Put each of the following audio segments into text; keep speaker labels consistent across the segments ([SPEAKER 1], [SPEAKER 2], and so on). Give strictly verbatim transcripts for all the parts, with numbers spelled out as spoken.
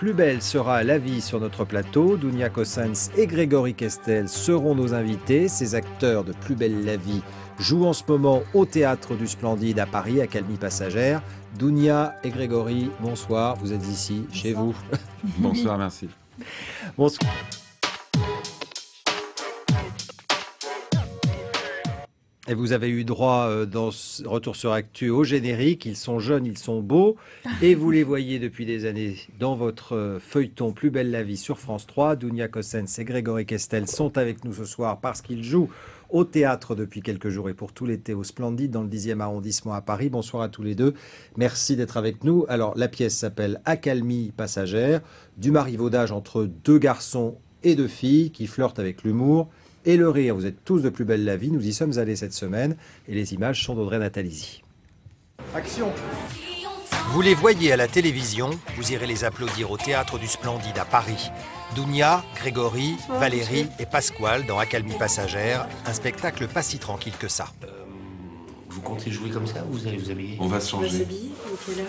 [SPEAKER 1] Plus belle sera la vie sur notre plateau. Dounia Cossens et Grégory Kestel seront nos invités. Ces acteurs de Plus belle la vie jouent en ce moment au Théâtre du Splendide à Paris, Accalmie Passagère. Dounia et Grégory, bonsoir. Vous êtes ici, bonsoir. Chez vous.
[SPEAKER 2] Bonsoir, merci.
[SPEAKER 1] Bonsoir. Et vous avez eu droit dans ce Retour sur Actu au générique. Ils sont jeunes, ils sont beaux. Et vous les voyez depuis des années dans votre feuilleton Plus belle la vie sur France trois. Dounia Cossens et Grégory Kestel sont avec nous ce soir parce qu'ils jouent au théâtre depuis quelques jours et pour tout l'été au Splendide dans le dixième arrondissement à Paris. Bonsoir à tous les deux. Merci d'être avec nous. Alors, la pièce s'appelle Accalmie Passagère, du marivaudage entre deux garçons et deux filles qui flirtent avec l'humour et le rire. Vous êtes tous de Plus belle la vie. Nous y sommes allés cette semaine et les images sont d'Audrey Natalizzi. Action! Vous les voyez à la télévision, vous irez les applaudir au Théâtre du Splendide à Paris. Dounia, Grégory, Valérie et Pasquale dans Accalmie Passagère, un spectacle pas si tranquille que ça.
[SPEAKER 3] Euh, vous comptez jouer comme ça ou vous allez vous habiller?
[SPEAKER 2] On va se changer.
[SPEAKER 4] On va s'habiller, il est quelle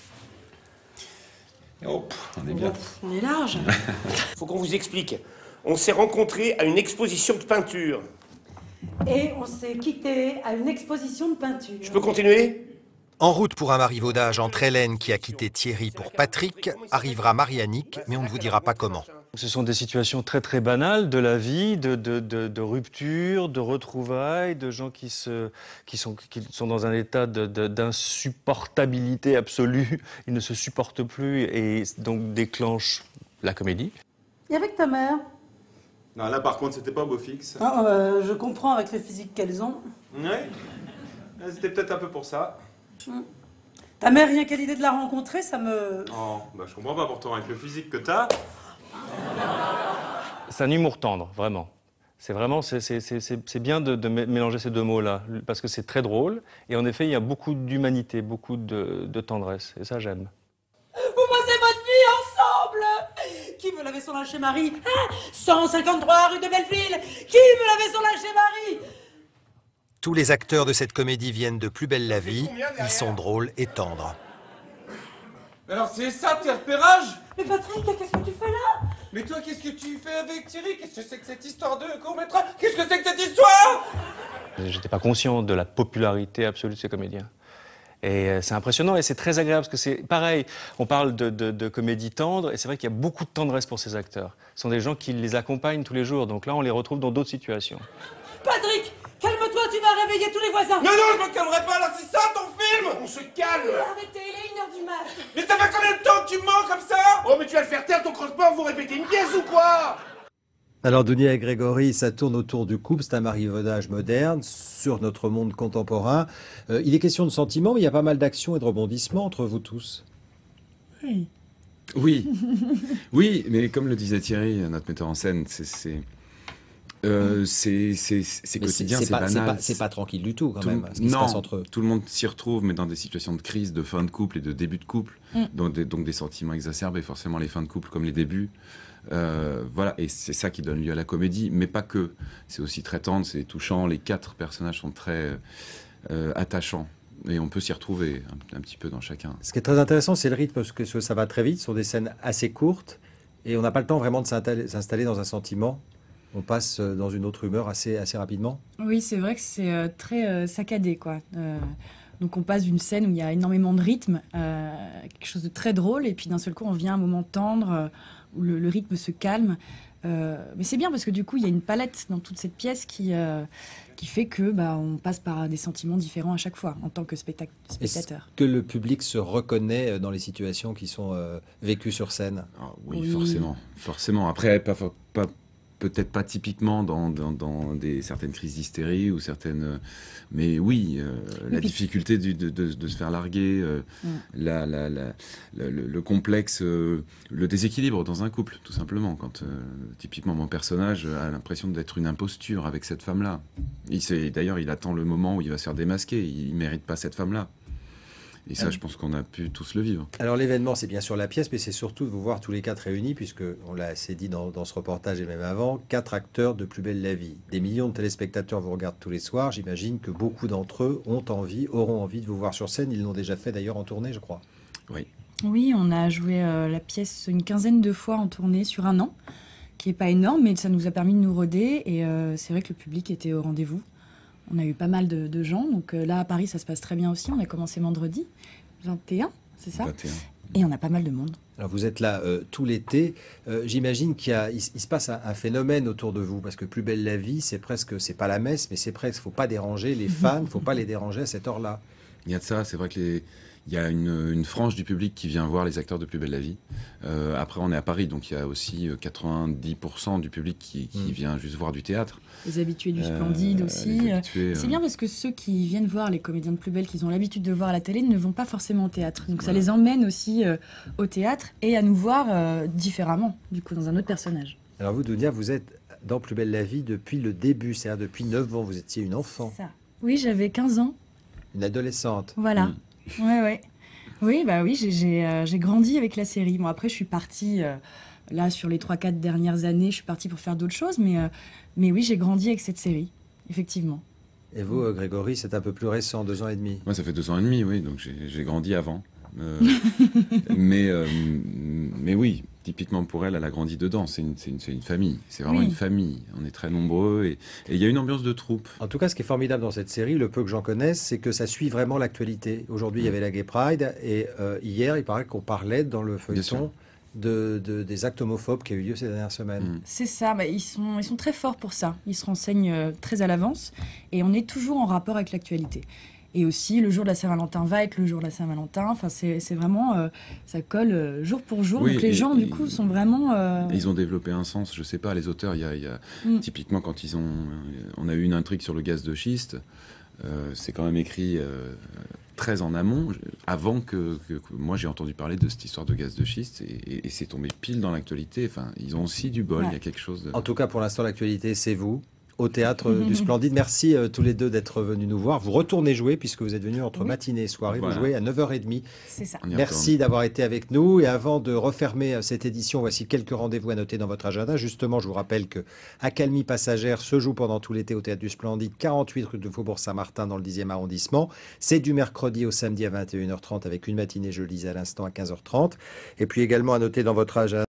[SPEAKER 4] heure?
[SPEAKER 2] Hop, on est bien.
[SPEAKER 4] On est large.
[SPEAKER 3] Faut qu'on vous explique. On s'est rencontrés à une exposition de peinture.
[SPEAKER 4] Et on s'est quittés à une exposition de peinture.
[SPEAKER 3] Je peux continuer?
[SPEAKER 1] En route pour un marivaudage entre Hélène qui a quitté Thierry pour Patrick, arrivera Marie-Annick, mais on ne vous dira pas comment.
[SPEAKER 5] Ce sont des situations très très banales de la vie, de, de, de, de rupture, de retrouvailles, de gens qui, se, qui, sont, qui sont dans un état de, de, d'insupportabilité absolue. Ils ne se supportent plus et donc déclenchent la comédie.
[SPEAKER 4] Et avec ta mère?
[SPEAKER 2] Non, là par contre, c'était pas beau fixe.
[SPEAKER 4] Ah, euh, je comprends avec le physique qu'elles ont.
[SPEAKER 2] Ouais, c'était peut-être un peu pour ça.
[SPEAKER 4] Hum. Ta mère, rien qu'à l'idée de la rencontrer, ça me...
[SPEAKER 2] Oh, bah je comprends pas pourtant, avec le physique que t'as.
[SPEAKER 5] C'est un humour tendre, vraiment. C'est vraiment, c'est, c'est, c'est, c'est bien de, de mélanger ces deux mots-là, parce que c'est très drôle, et en effet, il y a beaucoup d'humanité, beaucoup de, de tendresse, et ça, j'aime.
[SPEAKER 4] Vous passez votre vie ensemble! Qui veut laver son linge chez Marie? Hein? cent cinquante-trois rue de Belleville! Qui veut laver son linge chez Marie?
[SPEAKER 1] Tous les acteurs de cette comédie viennent de Plus belle la vie. Ils sont drôles et tendres.
[SPEAKER 6] Alors c'est ça tes repérages?
[SPEAKER 4] Mais Patrick, qu'est-ce que tu fais là?
[SPEAKER 6] Mais toi, qu'est-ce que tu fais avec Thierry? Qu'est-ce que c'est que cette histoire de court-métrage? Qu'est-ce que c'est que cette histoire?
[SPEAKER 5] J'étais pas conscient de la popularité absolue de ces comédiens. Et c'est impressionnant et c'est très agréable parce que c'est pareil, on parle de, de, de comédie tendre et c'est vrai qu'il y a beaucoup de tendresse pour ces acteurs. Ce sont des gens qui les accompagnent tous les jours, donc là on les retrouve dans d'autres situations.
[SPEAKER 4] Patrick, calme-toi, tu vas réveiller tous les voisins.
[SPEAKER 6] Non, non, je me calmerai pas là, c'est ça ton film? On se calme.
[SPEAKER 4] Arrêtez, il est une heure du mat.
[SPEAKER 6] Mais ça fait combien de temps que tu mens comme ça? Oh mais tu vas le faire taire ton croque-mort, vous répétez une pièce ou quoi?
[SPEAKER 1] Alors, Dounia et Grégory, ça tourne autour du couple. C'est un marivaudage moderne sur notre monde contemporain. Euh, il est question de sentiments, mais il y a pas mal d'actions et de rebondissements entre vous tous.
[SPEAKER 4] Oui.
[SPEAKER 2] Oui, oui, mais comme le disait Thierry, notre metteur en scène, c'est... c'est... Euh, c'est quotidien, c'est banal.
[SPEAKER 1] C'est pas, c'est pas tranquille du tout, quand
[SPEAKER 2] tout,
[SPEAKER 1] même, ce qui
[SPEAKER 2] non,
[SPEAKER 1] se passe entre eux.
[SPEAKER 2] Tout le monde s'y retrouve, mais dans des situations de crise, de fin de couple et de début de couple. Mm. Donc, des, donc des sentiments exacerbés, forcément les fins de couple comme les débuts. Euh, voilà, et c'est ça qui donne lieu à la comédie, mais pas que. C'est aussi très tendre, c'est touchant. Les quatre personnages sont très euh, attachants. Et on peut s'y retrouver un, un petit peu dans chacun.
[SPEAKER 1] Ce qui est très intéressant, c'est le rythme, parce que ça va très vite. Ce sont des scènes assez courtes. Et on n'a pas le temps vraiment de s'installer dans un sentiment. On passe dans une autre humeur assez, assez rapidement.
[SPEAKER 7] Oui, c'est vrai que c'est euh, très euh, saccadé, quoi. Euh, donc on passe d'une scène où il y a énormément de rythme, euh, quelque chose de très drôle, et puis d'un seul coup on vient à un moment tendre euh, où le, le rythme se calme. Euh, mais c'est bien parce que du coup il y a une palette dans toute cette pièce qui, euh, qui fait que bah, on passe par des sentiments différents à chaque fois en tant que spectac spectateur.
[SPEAKER 1] Est-ce que le public se reconnaît dans les situations qui sont euh, vécues sur scène?
[SPEAKER 2] Ah, oui, oui, forcément, forcément. Après, pas, pas peut-être pas typiquement dans, dans, dans des, certaines crises d'hystérie ou certaines... Mais oui, euh, la puis... difficulté du, de, de, de se faire larguer, euh, mm. la, la, la, la, le, le complexe, euh, le déséquilibre dans un couple, tout simplement. Quand, euh, typiquement, mon personnage a l'impression d'être une imposture avec cette femme-là. D'ailleurs, il attend le moment où il va se faire démasquer. Il ne mérite pas cette femme-là. Et ça, je pense qu'on a pu tous le vivre.
[SPEAKER 1] Alors l'événement, c'est bien sûr la pièce, mais c'est surtout de vous voir tous les quatre réunis, puisque, on l'a assez dit dans, dans ce reportage et même avant, quatre acteurs de Plus belle la vie. Des millions de téléspectateurs vous regardent tous les soirs. J'imagine que beaucoup d'entre eux ont envie, auront envie de vous voir sur scène. Ils l'ont déjà fait d'ailleurs en tournée, je crois.
[SPEAKER 2] Oui.
[SPEAKER 7] Oui, on a joué euh, la pièce une quinzaine de fois en tournée sur un an, qui n'est pas énorme, mais ça nous a permis de nous roder. Et euh, c'est vrai que le public était au rendez-vous. On a eu pas mal de, de gens. Donc euh, là, à Paris, ça se passe très bien aussi. On a commencé vendredi, vingt et un, c'est ça?
[SPEAKER 2] vingt et un.
[SPEAKER 7] Et on a pas mal de monde.
[SPEAKER 1] Alors vous êtes là euh, tout l'été. Euh, J'imagine qu'il y a, il, il se passe un, un phénomène autour de vous parce que Plus belle la vie, c'est presque, c'est pas la messe, mais c'est presque. Faut pas déranger les fans, faut pas les déranger à cette heure-là.
[SPEAKER 2] Il y a de ça, c'est vrai que les... il y a une, une frange du public qui vient voir les acteurs de Plus belle la vie. Euh, après, on est à Paris, donc il y a aussi euh, quatre-vingt-dix pour cent du public qui, qui
[SPEAKER 1] Mm.
[SPEAKER 2] vient juste voir du théâtre.
[SPEAKER 7] Les habitués du
[SPEAKER 2] Euh,
[SPEAKER 7] Splendide aussi.
[SPEAKER 2] les
[SPEAKER 7] Euh,
[SPEAKER 2] habitués,
[SPEAKER 7] C'est
[SPEAKER 2] euh,
[SPEAKER 7] bien parce que ceux qui viennent voir les comédiens de Plus belle, qu'ils ont l'habitude de voir à la télé, ne vont pas forcément au théâtre. Donc ça
[SPEAKER 2] Voilà.
[SPEAKER 7] les emmène aussi euh, au théâtre et à nous voir euh, différemment, du coup, dans un autre personnage.
[SPEAKER 1] Alors vous, Dounia, vous êtes dans Plus belle la vie depuis le début, c'est-à-dire depuis neuf ans. Vous étiez une enfant,
[SPEAKER 7] Ça. Oui, j'avais quinze ans.
[SPEAKER 1] une adolescente.
[SPEAKER 7] Voilà.
[SPEAKER 2] Mm.
[SPEAKER 7] Ouais, ouais. Oui, bah oui, j'ai- j'ai euh, j'ai grandi avec la série. Bon, après, je suis partie, euh, là, sur les trois quatre dernières années, je suis partie pour faire d'autres choses, mais, euh, mais oui, j'ai grandi avec cette série, effectivement.
[SPEAKER 1] Et vous, euh, Grégory, c'est un peu plus récent, deux ans et demi.
[SPEAKER 2] Moi, ça fait deux ans et demi, oui, donc j'ai j'ai grandi avant. Euh, mais, euh, mais oui, typiquement pour elle, elle a grandi dedans. C'est une, c'est une, c'est une famille. C'est vraiment
[SPEAKER 7] Oui.
[SPEAKER 2] une famille. On est très nombreux et et il y a une ambiance de troupe.
[SPEAKER 1] En tout cas, ce qui est formidable dans cette série, le peu que j'en connaisse, c'est que ça suit vraiment l'actualité. Aujourd'hui, il y avait la Gay Pride et euh, hier, il paraît qu'on parlait dans le
[SPEAKER 2] Bien
[SPEAKER 1] feuilleton
[SPEAKER 2] sûr.
[SPEAKER 1] de, de- des actes homophobes qui ont eu lieu ces dernières semaines.
[SPEAKER 2] Mm.
[SPEAKER 7] C'est ça, bah, ils, sont, ils sont très forts pour ça. Ils se renseignent euh, très à l'avance et on est toujours en rapport avec l'actualité. Et aussi, le jour de la Saint-Valentin va être le jour de la Saint-Valentin. Enfin, c'est c'est vraiment, euh, ça colle euh, jour pour jour.
[SPEAKER 2] Oui,
[SPEAKER 7] Donc les
[SPEAKER 2] et-
[SPEAKER 7] gens, du
[SPEAKER 2] et-
[SPEAKER 7] coup, sont vraiment. euh,
[SPEAKER 2] Et ils ont développé un sens, je sais pas, les auteurs, il y a, il y a-
[SPEAKER 7] Mm.
[SPEAKER 2] typiquement quand ils ont, on a eu une intrigue sur le gaz de schiste, euh, c'est quand même écrit euh, très en amont, avant que, que- que moi j'ai entendu parler de cette histoire de gaz de schiste, et, et- et c'est tombé pile dans l'actualité. Enfin, ils ont aussi du bol,
[SPEAKER 7] Ouais.
[SPEAKER 2] il y a quelque chose de...
[SPEAKER 1] En tout cas, pour l'instant, l'actualité, c'est vous, au Théâtre du Splendide. Merci euh, tous les deux d'être venus nous voir. Vous retournez jouer, puisque vous êtes venus entre
[SPEAKER 7] Oui.
[SPEAKER 1] matinée et soirée.
[SPEAKER 2] Voilà.
[SPEAKER 1] Vous jouez à neuf heures trente.
[SPEAKER 7] C'est ça.
[SPEAKER 2] On y
[SPEAKER 1] Merci d'avoir été avec nous. Et avant de refermer euh, cette édition, voici quelques rendez-vous à noter dans votre agenda. Justement, je vous rappelle que Accalmie Passagère se joue pendant tout l'été au Théâtre du Splendide, quarante-huit rue de Faubourg-Saint-Martin dans le dixième arrondissement. C'est du mercredi au samedi à vingt et une heures trente avec une matinée, je le disais à l'instant, à quinze heures trente. Et puis également à noter dans votre agenda